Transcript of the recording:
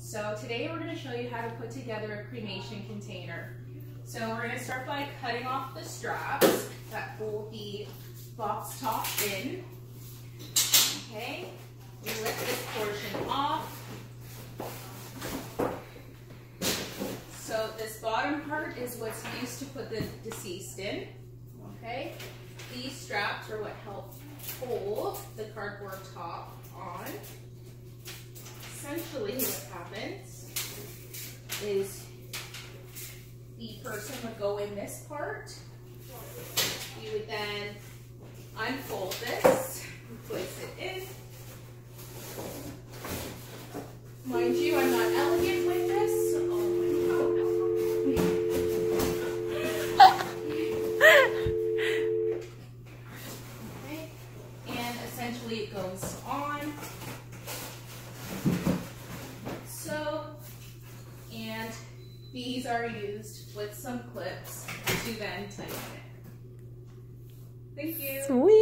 So today we're going to show you how to put together a cremation container. So we're going to start by cutting off the straps that hold the box top in. Okay, we lift this portion off. So this bottom part is what's used to put the deceased in. Okay, these straps are what help hold the cardboard top on. Essentially what happens is the person would go in this part. You would then unfold this and place it in. Mind you, I'm not elegant with this. Oh my God. Okay. And essentially it goes on. And these are used with some clips to then tighten it. Thank you. Sweet.